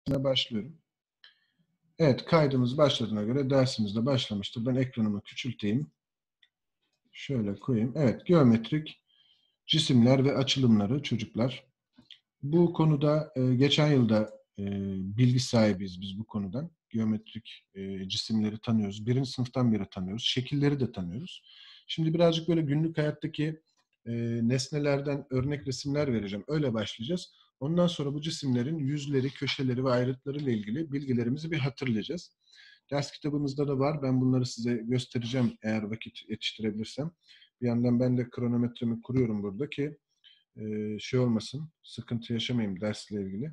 Başlıyorum. Evet, kaydımız başladığına göre dersimiz de başlamıştır. Ben ekranımı küçülteyim. Şöyle koyayım. Evet, geometrik cisimler ve açılımları çocuklar. Bu konuda geçen yılda bilgi sahibiyiz biz bu konudan. Geometrik cisimleri tanıyoruz. Birinci sınıftan beri tanıyoruz. Şekilleri de tanıyoruz. Şimdi birazcık böyle günlük hayattaki nesnelerden örnek resimler vereceğim. Öyle başlayacağız. Ondan sonra bu cisimlerin yüzleri, köşeleri ve ayrıtları ile ilgili bilgilerimizi bir hatırlayacağız. Ders kitabımızda da var. Ben bunları size göstereceğim eğer vakit yetiştirebilirsem. Bir yandan ben de kronometremi kuruyorum burada ki şey olmasın, sıkıntı yaşamayayım dersle ilgili.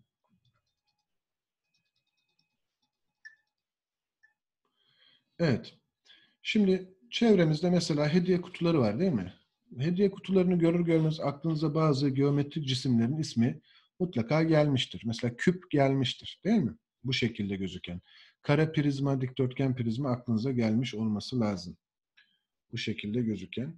Evet. Şimdi çevremizde mesela hediye kutuları var değil mi? Hediye kutularını görür görmez aklınıza bazı geometrik cisimlerin ismi mutlaka gelmiştir. Mesela küp gelmiştir değil mi? Bu şekilde gözüken. Kare prizma, dikdörtgen prizma aklınıza gelmiş olması lazım. Bu şekilde gözüken.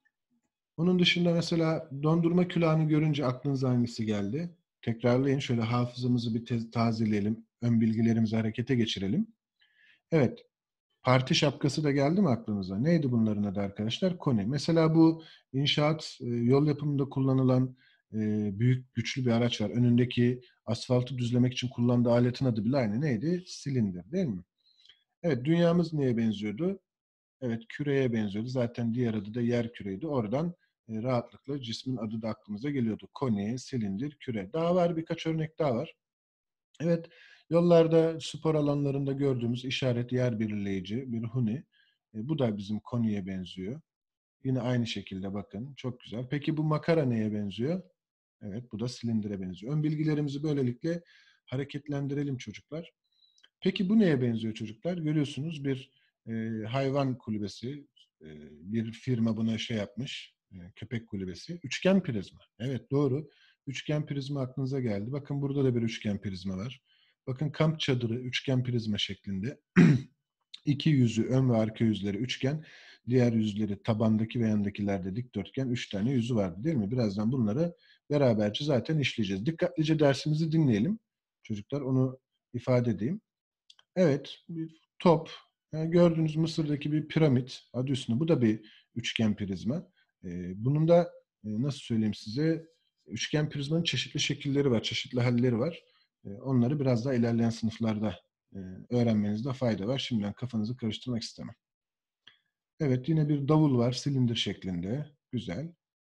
Onun dışında mesela dondurma külahını görünce aklınıza hangisi geldi? Tekrarlayın. Şöyle hafızamızı bir tazeleyelim. Ön bilgilerimizi harekete geçirelim. Evet. Parti şapkası da geldi mi aklınıza? Neydi bunların adı arkadaşlar? Koni. Mesela bu inşaat, yol yapımında kullanılan büyük, güçlü bir araç var. Önündeki asfaltı düzlemek için kullandığı aletin adı bile aynı. Neydi? Silindir, değil mi? Evet, dünyamız neye benziyordu? Evet, küreye benziyordu. Zaten diğer adı da yer küreydi. Oradan rahatlıkla cismin adı da aklımıza geliyordu. Koni, silindir, küre. Daha var, birkaç örnek daha var. Evet, yollarda, spor alanlarında gördüğümüz işaret yer belirleyici bir huni. Bu da bizim Koni'ye benziyor. Yine aynı şekilde bakın. Çok güzel. Peki bu makara neye benziyor? Evet, bu da silindire benziyor. Ön bilgilerimizi böylelikle hareketlendirelim çocuklar. Peki bu neye benziyor çocuklar? Görüyorsunuz bir hayvan kulübesi, bir firma buna şey yapmış, köpek kulübesi. Üçgen prizma. Evet doğru. Üçgen prizma aklınıza geldi. Bakın burada da bir üçgen prizma var. Bakın kamp çadırı üçgen prizma şeklinde. İki yüzü ön ve arka yüzleri üçgen. Diğer yüzleri tabandaki ve yandakilerde dikdörtgen. Üç tane yüzü vardı değil mi? Birazdan bunları beraberce zaten işleyeceğiz. Dikkatlice dersimizi dinleyelim. Çocuklar onu ifade edeyim. Evet, bir top. Yani gördüğünüz Mısır'daki bir piramit adı üstünde. Bu da bir üçgen prizma. Bunun da nasıl söyleyeyim size üçgen prizmanın çeşitli şekilleri var, çeşitli halleri var. Onları biraz daha ilerleyen sınıflarda öğrenmenizde fayda var. Şimdiden kafanızı karıştırmak istemem. Evet, yine bir davul var silindir şeklinde. Güzel.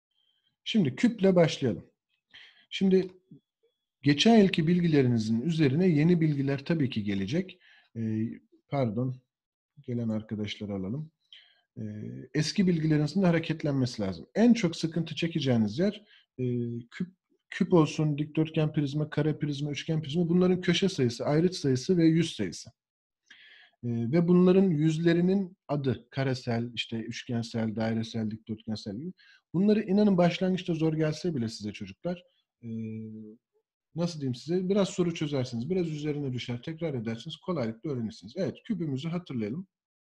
Şimdi küple başlayalım. Şimdi geçen yılki bilgilerinizin üzerine yeni bilgiler tabii ki gelecek. Pardon, gelen arkadaşları alalım. Eski bilgilerinizin de hareketlenmesi lazım. En çok sıkıntı çekeceğiniz yer küp olsun, dikdörtgen prizma, kare prizma, üçgen prizma. Bunların köşe sayısı, ayrıt sayısı ve yüz sayısı. Ve bunların yüzlerinin adı karesel, işte üçgensel, dairesel, dikdörtgensel gibi. Bunları inanın başlangıçta zor gelse bile size çocuklar nasıl diyeyim size biraz soru çözersiniz, biraz üzerine düşer, tekrar edersiniz, kolaylıkla öğrenirsiniz. Evet, kübümüzü hatırlayalım.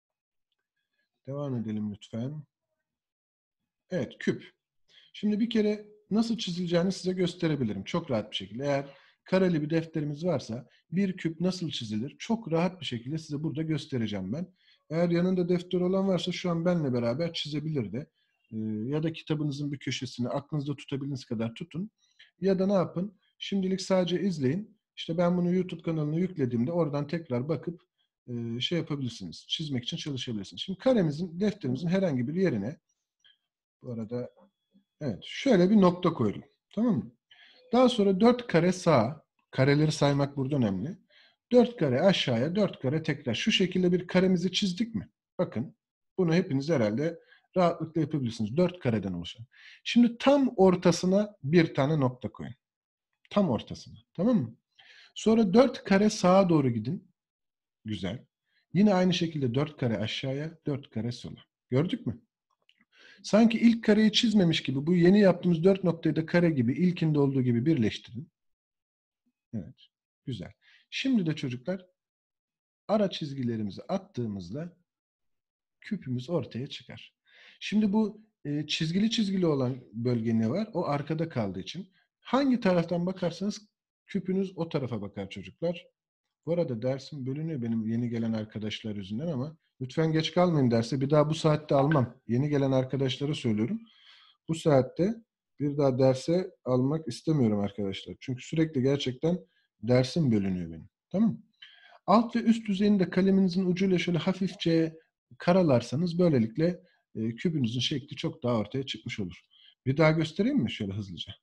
Devam edelim lütfen. Evet, küp. Şimdi bir kere nasıl çizileceğini size gösterebilirim. Çok rahat bir şekilde. Eğer kareli bir defterimiz varsa bir küp nasıl çizilir? Çok rahat bir şekilde size burada göstereceğim ben. Eğer yanında defter olan varsa şu an benimle beraber çizebilir de. Ya da kitabınızın bir köşesini aklınızda tutabildiğiniz kadar tutun. Ya da ne yapın? Şimdilik sadece izleyin. İşte ben bunu YouTube kanalına yüklediğimde oradan tekrar bakıp şey yapabilirsiniz. Çizmek için çalışabilirsiniz. Şimdi karemizin, defterimizin herhangi bir yerine bu arada evet şöyle bir nokta koyalım. Tamam mı? Daha sonra 4 kare sağa, kareleri saymak burada önemli. 4 kare aşağıya, 4 kare tekrar. Şu şekilde bir karemizi çizdik mi? Bakın bunu hepiniz herhalde rahatlıkla yapabilirsiniz. 4 kareden oluşan. Şimdi tam ortasına bir tane nokta koyun. Tam ortasına. Tamam mı? Sonra 4 kare sağa doğru gidin. Güzel. Yine aynı şekilde 4 kare aşağıya, 4 kare sola. Gördük mü? Sanki ilk kareyi çizmemiş gibi bu yeni yaptığımız 4 noktayı da kare gibi ilkinde olduğu gibi birleştirin. Evet. Güzel. Şimdi de çocuklar ara çizgilerimizi attığımızda küpümüz ortaya çıkar. Şimdi bu çizgili çizgili olan bölge ne var? O arkada kaldığı için hangi taraftan bakarsanız Küpünüz o tarafa bakar çocuklar. Bu arada dersim bölünüyor benim yeni gelen arkadaşlar yüzünden ama lütfen geç kalmayın derse. Bir daha bu saatte almam. Yeni gelen arkadaşlara söylüyorum. Bu saatte bir daha derse almak istemiyorum arkadaşlar. Çünkü sürekli gerçekten dersim bölünüyor benim. Tamam mı? Alt ve üst düzeyini de kaleminizin ucuyla şöyle hafifçe karalarsanız böylelikle kübünüzün şekli çok daha ortaya çıkmış olur. Bir daha göstereyim mi şöyle hızlıca?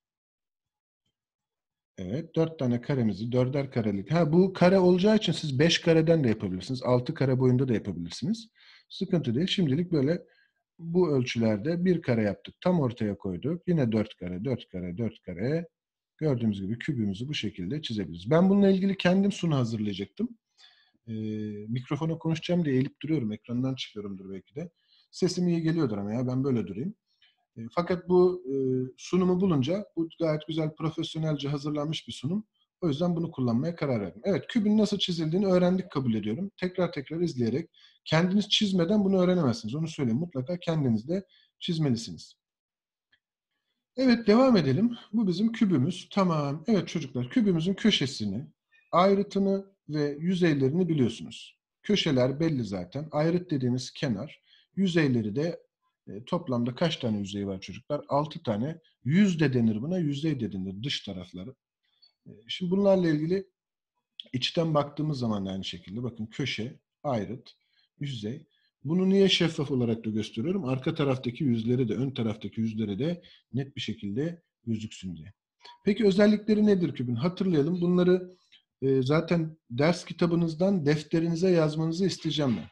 Evet, 4 tane karemizi, dörder karelik. Ha, bu kare olacağı için siz 5 kareden de yapabilirsiniz. 6 kare boyunda da yapabilirsiniz. Sıkıntı değil. Şimdilik böyle bu ölçülerde bir kare yaptık. Tam ortaya koyduk. Yine 4 kare, 4 kare, 4 kare. Gördüğümüz gibi kübümüzü bu şekilde çizebiliriz. Ben bununla ilgili kendim sunu hazırlayacaktım. Ee, Mikrofona konuşacağım diye eğilip duruyorum. Ekrandan çıkıyorumdur belki de. Sesim iyi geliyordur ama ya ben böyle durayım. Fakat bu sunumu bulunca bu gayet güzel profesyonelce hazırlanmış bir sunum. O yüzden bunu kullanmaya karar verdim. Evet, kübün nasıl çizildiğini öğrendik kabul ediyorum. Tekrar tekrar izleyerek kendiniz çizmeden bunu öğrenemezsiniz. Onu söyleyeyim. Mutlaka kendiniz de çizmelisiniz. Evet, devam edelim. Bu bizim kübümüz. Tamam. Evet çocuklar, kübümüzün köşesini, ayrıtını ve yüzeylerini biliyorsunuz. Köşeler belli zaten. Ayrıt dediğimiz kenar. Yüzeyleri de toplamda kaç tane yüzeyi var çocuklar? 6 tane. Yüz de denir buna, yüzey de denir dış tarafları. Şimdi bunlarla ilgili içten baktığımız zaman da aynı şekilde bakın köşe, ayrıt, yüzey. Bunu niye şeffaf olarak da gösteriyorum? Arka taraftaki yüzleri de ön taraftaki yüzleri de net bir şekilde gözüksün diye. Peki özellikleri nedir kübün? Hatırlayalım. Bunları zaten ders kitabınızdan defterinize yazmanızı isteyeceğim ben.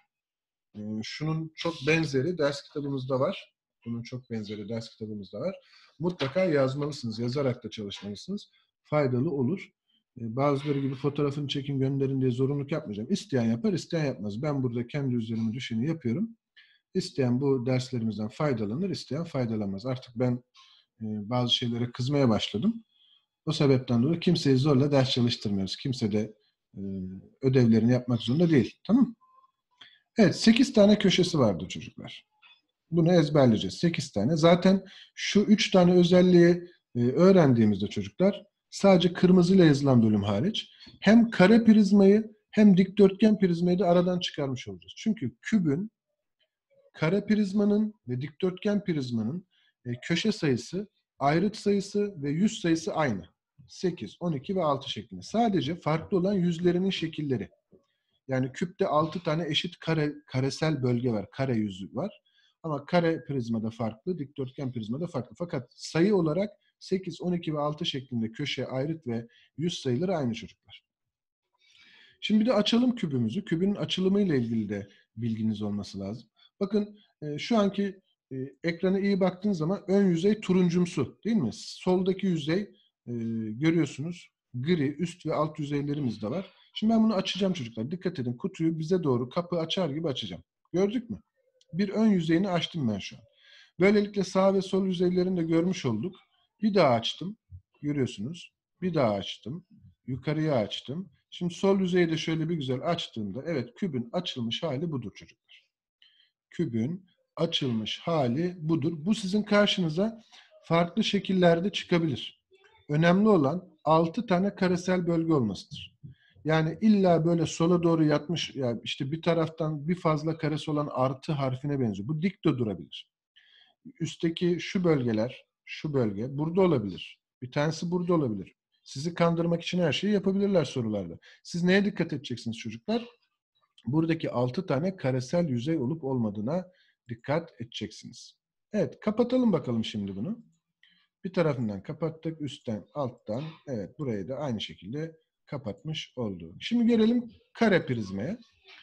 Şunun çok benzeri ders kitabımızda var. Bunun çok benzeri ders kitabımızda var. Mutlaka yazmalısınız. Yazarak da çalışmalısınız. Faydalı olur. Bazıları gibi fotoğrafını çekin gönderin diye zorunluluk yapmayacağım. İsteyen yapar, isteyen yapmaz. Ben burada kendi üzerime düşeni yapıyorum. İsteyen bu derslerimizden faydalanır, isteyen faydalanmaz. Artık ben bazı şeylere kızmaya başladım. O sebepten dolayı kimseyi zorla ders çalıştırmıyoruz. Kimse de e, ödevlerini yapmak zorunda değil. Tamam. Evet, 8 tane köşesi vardı çocuklar. Bunu ezberleyeceğiz. 8 tane. Zaten şu 3 tane özelliği öğrendiğimizde çocuklar sadece kırmızıyla yazılan bölüm hariç hem kare prizmayı hem dikdörtgen prizmayı da aradan çıkarmış olacağız. Çünkü kübün, kare prizmanın ve dikdörtgen prizmanın köşe sayısı, ayrıt sayısı ve yüz sayısı aynı. 8, 12 ve 6 şeklinde. Sadece farklı olan yüzlerinin şekilleri. Yani küpte 6 tane eşit karesel bölge var. Kare yüzü var. Ama kare prizmada farklı, dikdörtgen prizmada farklı. Fakat sayı olarak 8, 12 ve 6 şeklinde köşe, ayrıt ve yüz sayıları aynı çocuklar. Şimdi bir de açalım kübümüzü. Kübün açılımıyla ilgili de bilginiz olması lazım. Bakın şu anki ekrana iyi baktığınız zaman ön yüzey turuncumsu değil mi? Soldaki yüzey görüyorsunuz gri, üst ve alt yüzeylerimiz de var. Şimdi ben bunu açacağım çocuklar. Dikkat edin kutuyu bize doğru kapı açar gibi açacağım. Gördük mü? Bir ön yüzeyini açtım ben şu an. Böylelikle sağ ve sol yüzeylerini de görmüş olduk. Bir daha açtım. Görüyorsunuz. Bir daha açtım. Yukarıya açtım. Şimdi sol yüzeyi de şöyle bir güzel açtığımda evet kübün açılmış hali budur çocuklar. Kübün açılmış hali budur. Bu sizin karşınıza farklı şekillerde çıkabilir. Önemli olan 6 tane karesel bölge olmasıdır. Yani illa böyle sola doğru yatmış, yani işte bir taraftan bir fazla karesi olan artı harfine benziyor. Bu dik de durabilir. Üstteki şu bölgeler, şu bölge burada olabilir. Bir tanesi burada olabilir. Sizi kandırmak için her şeyi yapabilirler sorularda. Siz neye dikkat edeceksiniz çocuklar? Buradaki 6 tane karesel yüzey olup olmadığına dikkat edeceksiniz. Evet, kapatalım bakalım şimdi bunu. Bir tarafından kapattık, üstten, alttan. Evet, burayı da aynı şekilde kapatmış oldu. Şimdi gelelim kare prizmaya.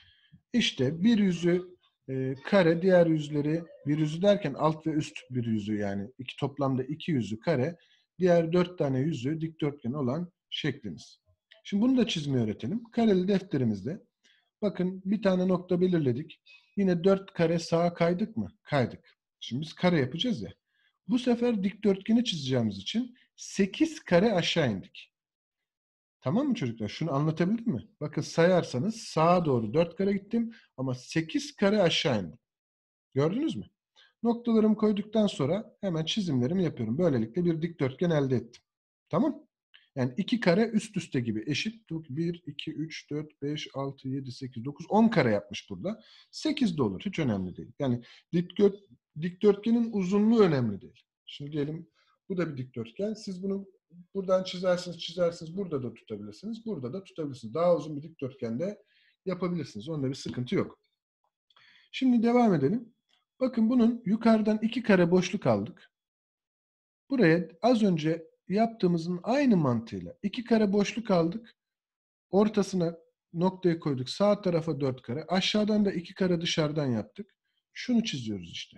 İşte bir yüzü kare, diğer yüzleri, bir yüzü derken alt ve üst bir yüzü yani toplamda iki yüzü kare, diğer 4 tane yüzü dikdörtgen olan şeklimiz. Şimdi bunu da çizmeyi öğretelim. Kareli defterimizde bakın bir tane nokta belirledik. Yine 4 kare sağa kaydık mı? Kaydık. Şimdi biz kare yapacağız ya. Bu sefer dikdörtgeni çizeceğimiz için 8 kare aşağı indik. Tamam mı çocuklar? Şunu anlatabildim mi? Bakın sayarsanız sağa doğru 4 kare gittim ama 8 kare aşağı indim. Gördünüz mü? Noktalarımı koyduktan sonra hemen çizimlerimi yapıyorum. Böylelikle bir dikdörtgen elde ettim. Tamam? Yani iki kare üst üste gibi eşit. 1, 2, 3, 4, 5, 6, 7, 8, 9, 10 kare yapmış burada. 8 de olur. Hiç önemli değil. Yani dikdörtgenin uzunluğu önemli değil. Şimdi diyelim bu da bir dikdörtgen. Siz bunu buradan çizersiniz. Burada da tutabilirsiniz. Burada da tutabilirsiniz. Daha uzun bir dikdörtgende yapabilirsiniz. Onda bir sıkıntı yok. Şimdi devam edelim. Bakın bunun yukarıdan iki kare boşluk aldık. Buraya az önce yaptığımızın aynı mantığıyla iki kare boşluk aldık. Ortasına noktayı koyduk. Sağ tarafa 4 kare. Aşağıdan da 2 kare dışarıdan yaptık. Şunu çiziyoruz işte.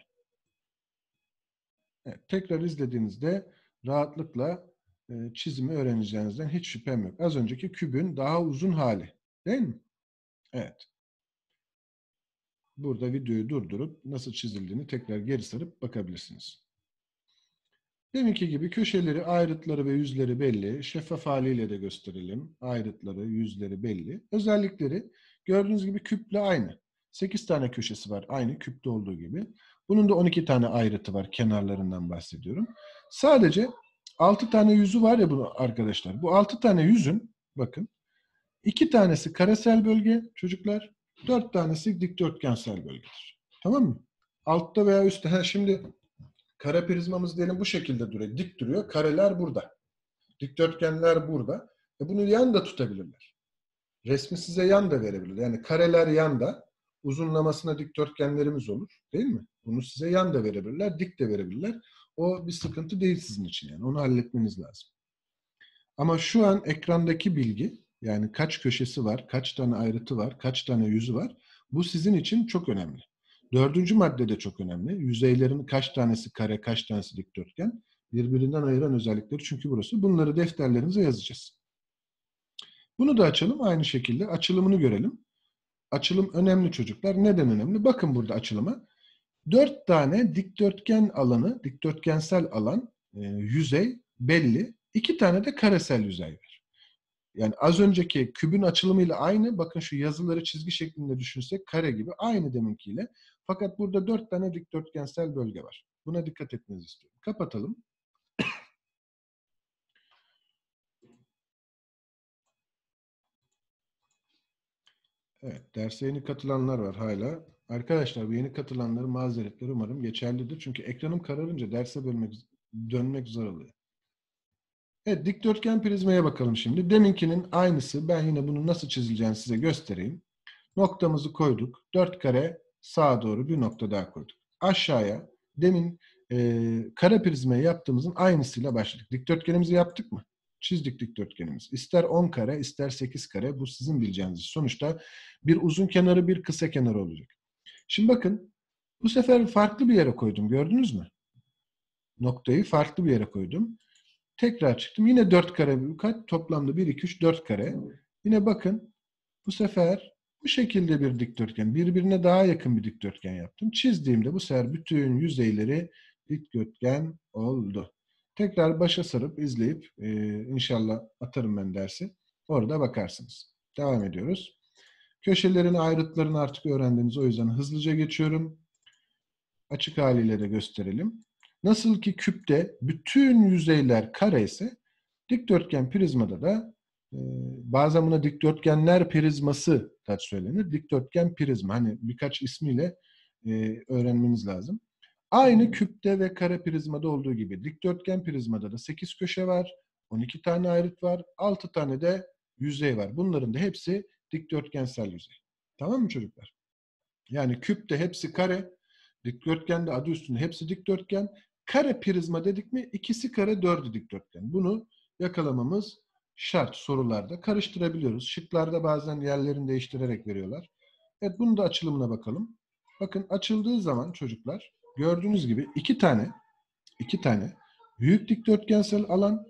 Evet, tekrar izlediğinizde rahatlıkla çizimi öğreneceğinizden hiç şüphem yok. Az önceki kübün daha uzun hali. Değil mi? Evet. Burada videoyu durdurup nasıl çizildiğini tekrar geri sarıp bakabilirsiniz. Deminki gibi köşeleri, ayrıtları ve yüzleri belli. Şeffaf haliyle de gösterelim. Ayrıtları, yüzleri belli. Özellikleri gördüğünüz gibi küple aynı. 8 tane köşesi var aynı küpte olduğu gibi. Bunun da 12 tane ayrıtı var. Kenarlarından bahsediyorum. Sadece 6 tane yüzü var ya bunu arkadaşlar. Bu 6 tane yüzün bakın 2 tanesi karesel bölge çocuklar. 4 tanesi dikdörtgensel bölgedir. Tamam mı? Altta veya üstte. Şimdi kare prizmamız diyelim bu şekilde duruyor. Dik duruyor. Kareler burada. Dikdörtgenler burada. Bunu yan da tutabilirler. Resmi size yan da verebilir. Yani kareler yanda, uzunlamasına dikdörtgenlerimiz olur. Değil mi? Bunu size yan da verebilirler, dik de verebilirler. O bir sıkıntı değil sizin için yani. Onu halletmeniz lazım. Ama şu an ekrandaki bilgi, yani kaç köşesi var, kaç tane ayrıtı var, kaç tane yüzü var, bu sizin için çok önemli. Dördüncü madde de çok önemli. Yüzeylerin kaç tanesi kare, kaç tanesi dikdörtgen, birbirinden ayıran özellikleri çünkü burası. Bunları defterlerimize yazacağız. Bunu da açalım aynı şekilde. Açılımını görelim. Açılım önemli çocuklar. Neden önemli? Bakın burada açılıma. 4 tane dikdörtgen alanı, dikdörtgensel alan, yüzey belli. 2 tane de karesel yüzey var. Yani az önceki kübün açılımıyla aynı. Bakın şu yazıları çizgi şeklinde düşünsek kare gibi aynı deminkiyle. Fakat burada 4 tane dikdörtgensel bölge var. Buna dikkat etmenizi istiyorum. Kapatalım. Evet, derse yeni katılanlar var hala. Arkadaşlar bu yeni katılanların mazeretleri umarım geçerlidir. Çünkü ekranım kararınca derse dönmek zor oluyor. Evet, dikdörtgen prizmaya bakalım şimdi. Deminkinin aynısı. Ben yine bunu nasıl çizileceğini size göstereyim. Noktamızı koyduk. 4 kare sağa doğru bir nokta daha koyduk. Aşağıya demin kare prizmayı yaptığımızın aynısıyla başladık. Dikdörtgenimizi yaptık mı? Çizdik dikdörtgenimizi. İster 10 kare, ister 8 kare. Bu sizin bileceğiniz. Sonuçta bir uzun kenarı, bir kısa kenarı olacak. Şimdi bakın, bu sefer farklı bir yere koydum. Gördünüz mü? Noktayı farklı bir yere koydum. Tekrar çıktım. Yine 4 kare kaç? Toplamda 1, 2, 3, 4 kare. Yine bakın bu sefer bu şekilde bir dikdörtgen. Birbirine daha yakın bir dikdörtgen yaptım. Çizdiğimde bu sefer bütün yüzeyleri dikdörtgen oldu. Tekrar başa sarıp izleyip inşallah atarım ben dersi. Orada bakarsınız. Devam ediyoruz. Köşelerin ayrıtlarını artık öğrendiniz. O yüzden hızlıca geçiyorum. Açık haliyle de gösterelim. Nasıl ki küpte bütün yüzeyler kare ise dikdörtgen prizmada da bazen buna dikdörtgenler prizması da söylenir. Dikdörtgen prizma. Hani birkaç ismiyle öğrenmeniz lazım. Aynı küpte ve kare prizmada olduğu gibi dikdörtgen prizmada da 8 köşe var, 12 tane ayrıt var, 6 tane de yüzey var. Bunların da hepsi dikdörtgensel yüzey. Tamam mı çocuklar? Yani küpte hepsi kare, dikdörtgende adı üstünde hepsi dikdörtgen. Kare prizma dedik mi ikisi kare, dördü dikdörtgen. Bunu yakalamamız şart sorularda. Karıştırabiliyoruz. Şıklarda bazen yerlerini değiştirerek veriyorlar. Evet, bunun da açılımına bakalım. Bakın açıldığı zaman çocuklar gördüğünüz gibi iki tane büyük dikdörtgensel alan,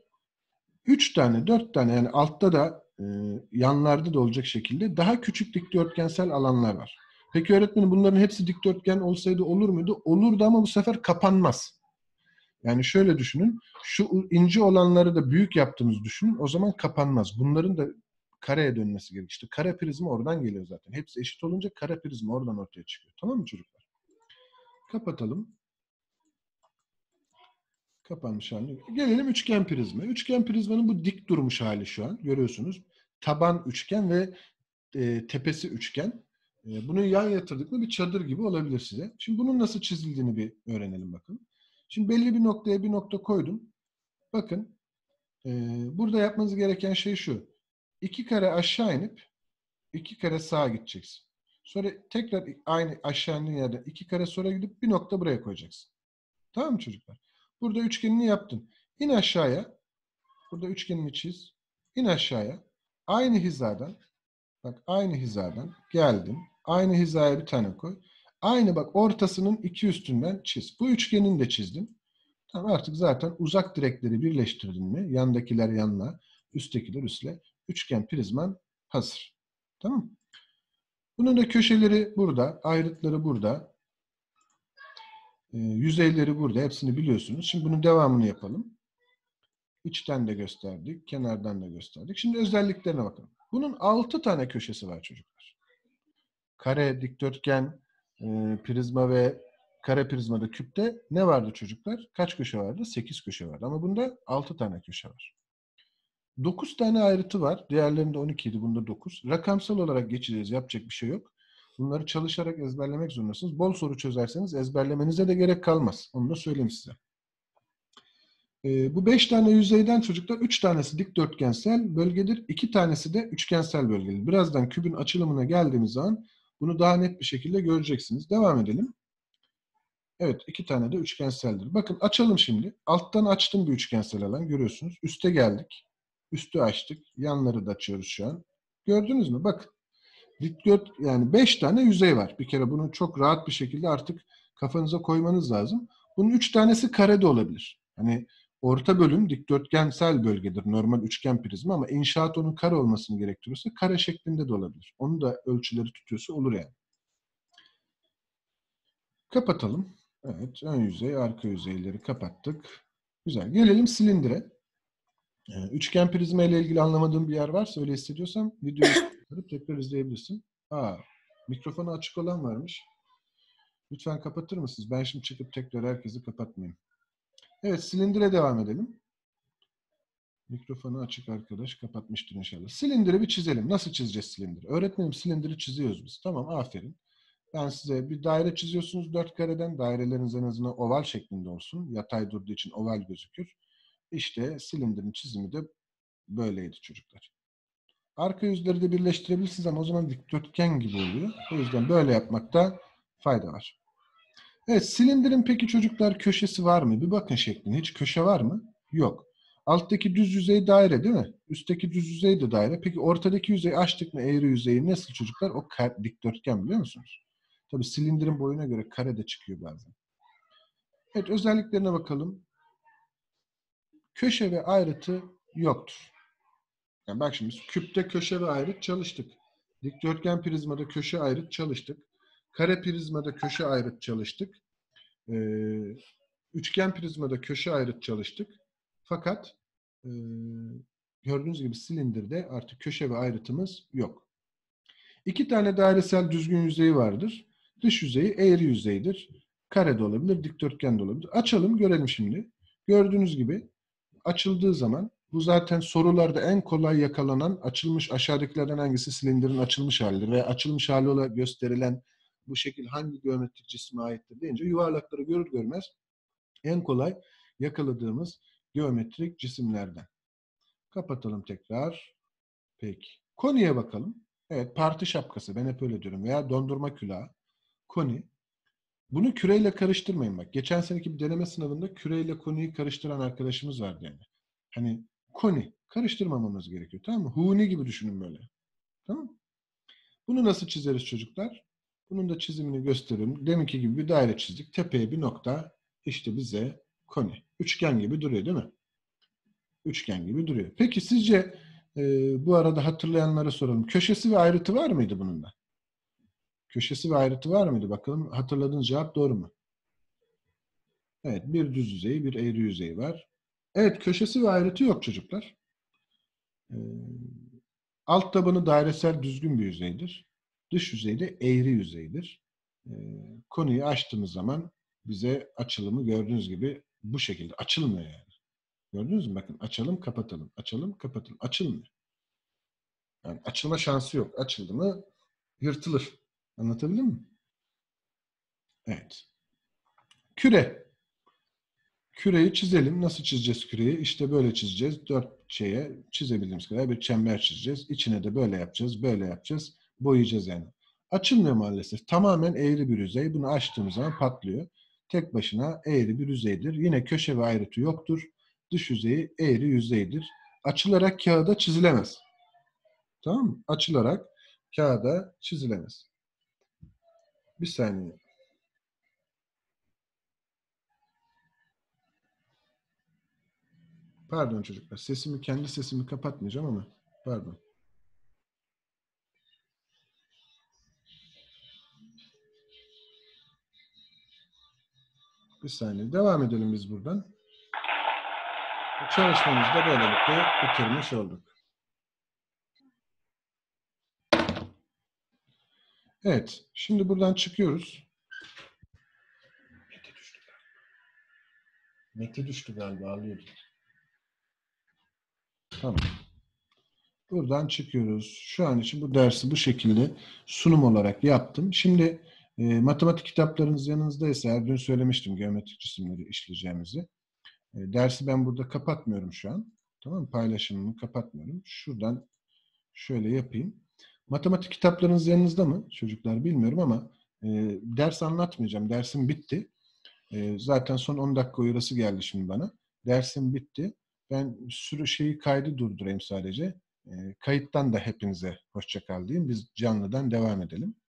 3 tane, 4 tane yani altta da yanlarda da olacak şekilde daha küçük dikdörtgensel alanlar var. Peki öğretmenim bunların hepsi dikdörtgen olsaydı olur muydu? Olurdu ama bu sefer kapanmaz. Yani şöyle düşünün, şu ince olanları da büyük yaptığınızı düşünün, o zaman kapanmaz. Bunların da kareye dönmesi gerekiyor. İşte kare prizma oradan geliyor zaten. Hepsi eşit olunca kare prizma oradan ortaya çıkıyor. Tamam mı çocuklar? Kapatalım. Kapanmış hali. Gelelim üçgen prizma. Üçgen prizmanın bu dik durmuş hali şu an. Görüyorsunuz. Taban üçgen ve tepesi üçgen. Bunu yan yatırdık mı bir çadır gibi olabilir size. Şimdi bunun nasıl çizildiğini bir öğrenelim bakın. Şimdi belli bir noktaya bir nokta koydum. Bakın burada yapmanız gereken şey şu. 2 kare aşağı inip 2 kare sağa gideceksin. Sonra tekrar aynı aşağı indiğin yerden 2 kare sonra gidip bir nokta buraya koyacaksın. Tamam mı çocuklar? Burada üçgenini yaptın. İn aşağıya. Burada üçgenini çiz. İn aşağıya. Aynı hizadan, bak aynı hizadan geldin. Aynı hizaya bir tane koy. Aynı bak ortasının iki üstünden çiz. Bu üçgenini de çizdin. Tamam, artık zaten uzak direkleri birleştirdin mi? Yandakiler yanla, üsttekiler üstle. Üçgen prizman hazır. Tamam. Bunun da köşeleri burada, ayrıtları burada. Yüzeyleri burada. Hepsini biliyorsunuz. Şimdi bunun devamını yapalım. İçten de gösterdik, kenardan da gösterdik. Şimdi özelliklerine bakalım. Bunun 6 tane köşesi var çocuklar. Kare, dikdörtgen, prizma ve kare prizmada, küpte ne vardı çocuklar? Kaç köşe vardı? 8 köşe vardı. Ama bunda 6 tane köşe var. 9 tane ayrıtı var. Diğerlerinde 12 idi. Bunda 9. Rakamsal olarak geçeceğiz. Yapacak bir şey yok. Bunları çalışarak ezberlemek zorundasınız. Bol soru çözerseniz ezberlemenize de gerek kalmaz. Onu da söyleyeyim size. Bu 5 tane yüzeyden çocuklar 3 tanesi dikdörtgensel bölgedir. 2 tanesi de üçgensel bölgedir. Birazdan kübün açılımına geldiğimiz zaman bunu daha net bir şekilde göreceksiniz. Devam edelim. Evet, 2 tane de üçgenseldir. Bakın açalım şimdi. Alttan açtım bir üçgensel alan, görüyorsunuz. Üste geldik. Üstü açtık. Yanları da açıyoruz şu an. Gördünüz mü? Bakın. Dikdört, yani 5 tane yüzey var. Bir kere bunu çok rahat bir şekilde artık kafanıza koymanız lazım. Bunun 3 tanesi kare de olabilir. Hani orta bölüm dikdörtgensel bölgedir. Normal üçgen prizma, ama inşaat onun kare olmasını gerektiriyorsa kare şeklinde de olabilir. Onu da ölçüleri tutuyorsa olur yani. Kapatalım. Evet, ön yüzey, arka yüzeyleri kapattık. Güzel. Gelelim silindire. Üçgen prizma ile ilgili anlamadığım bir yer varsa, öyle hissediyorsam videoyu tekrar izleyebilirsin. Mikrofonu açık olan varmış. Lütfen kapatır mısınız? Ben şimdi çıkıp tekrar herkesi kapatmayayım. Evet, silindire devam edelim. Mikrofonu açık arkadaş kapatmıştır inşallah. Silindiri bir çizelim. Nasıl çizeceğiz silindiri? Öğretmenim, silindiri çiziyoruz biz. Tamam, aferin. Ben size bir daire çiziyorsunuz 4 kareden. Daireleriniz en azından oval şeklinde olsun. Yatay durduğu için oval gözükür. İşte silindirin çizimi de böyleydi çocuklar. Arka yüzleri de birleştirebilirsiniz ama o zaman dikdörtgen gibi oluyor. O yüzden böyle yapmakta fayda var. Evet, silindirin peki çocuklar köşesi var mı? Bir bakın şekline. Hiç köşe var mı? Yok. Alttaki düz yüzey daire değil mi? Üstteki düz yüzey de daire. Peki ortadaki yüzeyi açtık mı, eğri yüzeyi nasıl çocuklar? O dikdörtgen, biliyor musunuz? Tabii silindirin boyuna göre kare de çıkıyor bazen. Evet, özelliklerine bakalım. Köşe ve ayrıtı yoktur. Yani bak şimdi küpte köşe ve ayrıt çalıştık. Dikdörtgen prizmada köşe ayrıt çalıştık. Kare prizmada köşe ayrıt çalıştık. Üçgen prizmada köşe ayrıt çalıştık. Fakat gördüğünüz gibi silindirde artık köşe ve ayrıtımız yok. 2 tane dairesel düzgün yüzeyi vardır. Dış yüzeyi eğri yüzeydir. Kare de olabilir, dikdörtgen de olabilir. Açalım, görelim şimdi. Gördüğünüz gibi açıldığı zaman, bu zaten sorularda en kolay yakalanan, açılmış aşağıdakilerden hangisi silindirin açılmış halidir veya açılmış hali olarak gösterilen bu şekil hangi geometrik cisme aittir deyince, yuvarlakları görür görmez en kolay yakaladığımız geometrik cisimlerden. Kapatalım tekrar. Peki. Koniye bakalım. Evet, parti şapkası. Ben hep öyle diyorum. Veya dondurma külahı. Koni. Bunu küreyle karıştırmayın bak. Geçen seneki bir deneme sınavında küreyle koniyi karıştıran arkadaşımız vardı yani. Hani koni. Karıştırmamamız gerekiyor. Tamam mı? Huni gibi düşünün böyle. Tamam mı? Bunu nasıl çizeriz çocuklar? Bunun da çizimini gösteriyorum. Deminki gibi bir daire çizdik. Tepeye bir nokta. İşte bize koni. Üçgen gibi duruyor değil mi? Üçgen gibi duruyor. Peki sizce bu arada hatırlayanlara soralım. Köşesi ve ayrıtı var mıydı bunun da? Köşesi ve ayrıtı var mıydı? Bakalım hatırladığınız cevap doğru mu? Evet, bir düz yüzeyi, bir eğri yüzeyi var. Evet, köşesi ve ayrıtı yok çocuklar. Ee, Alt tabanı dairesel düzgün bir yüzeydir. Dış yüzey de eğri yüzeydir. Konuyu açtığımız zaman bize açılımı gördüğünüz gibi Bu şekilde. Açılmıyor yani. Gördünüz mü? Bakın açalım, kapatalım. Açalım, kapatalım. Açılmıyor. Yani açılma şansı yok. Açıldı mı yırtılır. Anlatabildim mi? Evet. Küre. Küreyi çizelim. Nasıl çizeceğiz küreyi? İşte böyle çizeceğiz. Dört şeye çizebildiğimiz kadar bir çember çizeceğiz. İçine de böyle yapacağız, böyle yapacağız. Boyayacağız yani. Açılmıyor maalesef. Tamamen eğri bir yüzey. Bunu açtığımız zaman patlıyor. Tek başına eğri bir yüzeydir. Yine köşe ve ayrıtı yoktur. Dış yüzeyi eğri yüzeydir. Açılarak kağıda çizilemez. Tamam mı? Açılarak kağıda çizilemez. Bir saniye. Pardon çocuklar. Kendi sesimi kapatmayacağım ama. Pardon. Bir saniye. Devam edelim biz buradan. Çalışmamızı da böylelikle bitirmiş olduk. Evet. Şimdi buradan çıkıyoruz. Mete düştü galiba. Ağlıyordu. Tamam. Buradan çıkıyoruz. Şu an için bu dersi bu şekilde sunum olarak yaptım. Şimdi matematik kitaplarınız yanınızdaysa, eğer dün söylemiştim geometrik cisimleri işleyeceğimizi. Dersi ben burada kapatmıyorum şu an. Tamam mı? Paylaşımımı kapatmıyorum. Şuradan şöyle yapayım. Matematik kitaplarınız yanınızda mı? Çocuklar bilmiyorum ama ders anlatmayacağım. Dersim bitti. Zaten son 10 dakika uyarısı geldi şimdi bana. Dersim bitti. Ben kaydı durdurayım sadece. Kayıttan da hepinize hoşça kal diyeyim. Biz canlıdan devam edelim.